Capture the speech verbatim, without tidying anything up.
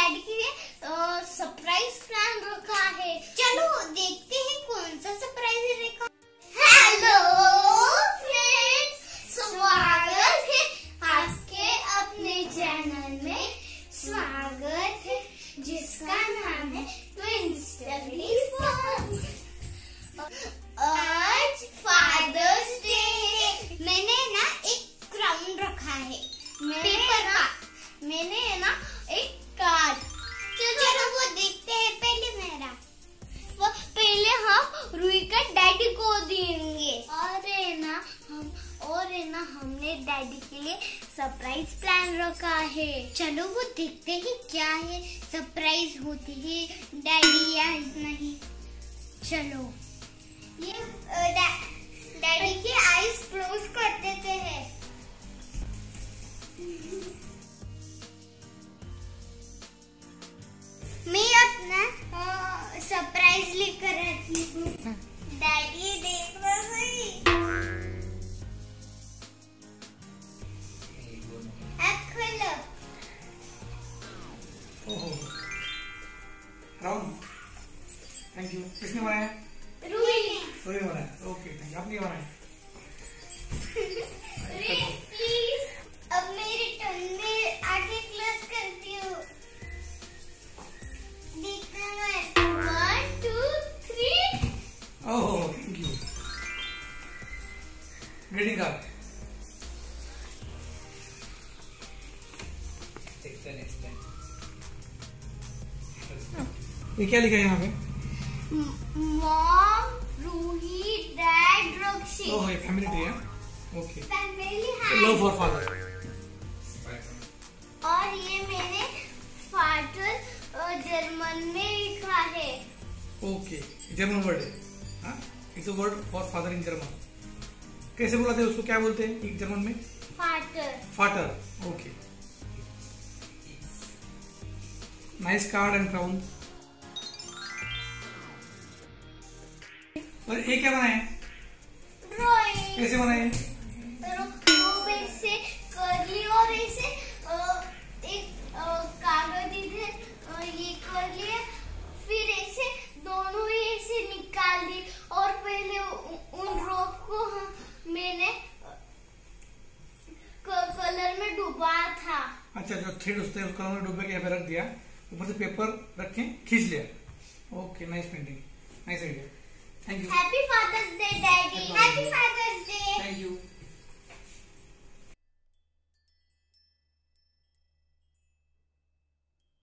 Daddy के लिए surprise plan रखा है। चलो देखते हैं कौन सा सरप्राइज रखा। हेलो फ्रेंड्स, स्वागत है आपके अपने चैनल में। स्वागत है जिसका नाम है ट्विंस डबली फन। आज फादर्स डे है। मैंने ना एक क्राउन रखा है पेपर का। मैंने ना एक कार्ड। तो चलो वो देखते हैं। पहले मेरा वो पहले हम रूही का डैडी को देंगे। और है ना हम और है ना हमने डैडी के लिए सरप्राइज प्लान रखा है। चलो वो देखते हैं क्या है, सरप्राइज होती है डैडी या नहीं। चलो ये डै, डैडी की आईज क्लोज कर देते हैं। मैं अपना सरप्राइज लेकर आती हूँ। डैडी देख लो सही। अब खोलो। ओहो, राहुल, थैंक यू। किसने बनाया? रूही ने। रूही ने बनाया। Okay, thank you. आपने बनाया? प्लीज अब मेरी टर्न में आगे क्लोज करती हूँ। One two three. Oh, thank you. Greeting card. ये क्या लिखा है यहाँ पे? Mom, Ruhi, dad, Roxy. Oh, ये फैमिली डे है। ओके। फैमिली है। Love for father. और ये मैंने फादर जर्मन में लिखा है। ओके, जर्मन वर्ड है। हाँ, it's a word for father in German. कैसे बोला था उसको, क्या बोलते हैं जर्मन में? Father. Father. Okay. Nice card and crown. और ये क्या बनाए? ड्राइंग। कैसे बनाए? वो ऐसे कर ली और ऐसे एक कागज इधर ये कर लिया, फिर ऐसे दोनों ही ऐसे निकाल दी। और पहले उन रोप को मैंने कलर में डुबा था। अच्छा, जो थ्रेड उससे उस कलर में डुबा के यहाँ पे रख दिया, ऊपर से पेपर रख के खींच लिया। Okay, nice painting, nice idea. Thank you. Happy father's day daddy. Happy father's day. Thank you.